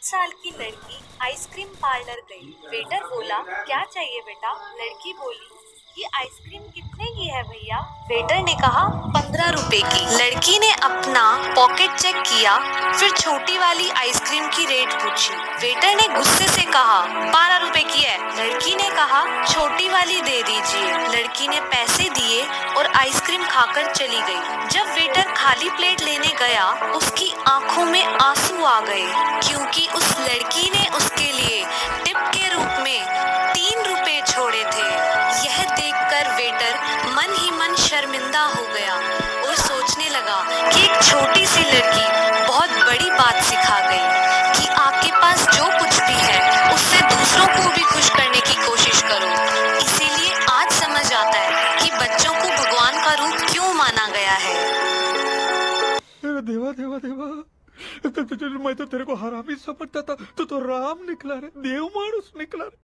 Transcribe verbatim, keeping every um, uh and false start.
साल की लड़की आइसक्रीम पार्लर गई। वेटर बोला क्या चाहिए बेटा? लड़की बोली ये आइसक्रीम कितने की है भैया? वेटर ने कहा पंद्रह रुपए की। लड़की ने अपना पॉकेट चेक किया, फिर छोटी वाली आइसक्रीम की रेट पूछी। वेटर ने गुस्से से कहा बारह रुपए की है। लड़की ने कहा छोटी वाली दे दीजिए। लड़की ने पैसे दिए और आइसक्रीम खाकर चली गई। जब वेटर खाली प्लेट लेने गया, उसकी आंखों में आंसू आ गए, क्योंकि उस लड़की ने उसके लिए टिप के रूप में तीन रुपए छोड़े थे। यह देखकर वेटर मन ही मन शर्मिंदा हो गया और सोचने लगा कि एक छोटी सी लड़की बहुत बड़ी बात सिखा गई कि आपके पास जो कुछ भी है उससे दूसरों को भी खुश करने की कोशिश करो। इसीलिए आज समझ आता है कि बच्चों को भगवान का रूप क्यों माना गया है। देवा देवा देवा तो, तो, तो, मैं तो तेरे को हरामी समझता था, तो तो राम निकला रे, देव मानुस निकला रे।